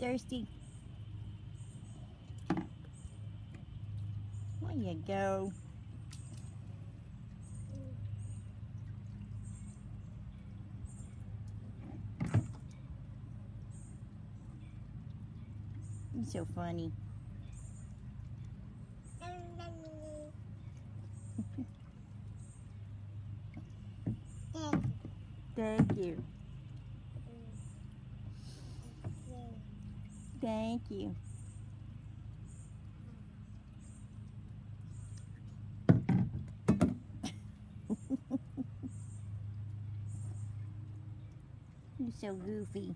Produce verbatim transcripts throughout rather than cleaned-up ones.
thirsty? There you go. You're so funny. Thank you. Thank you. You're so goofy.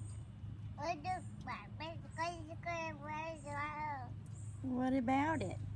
What about it?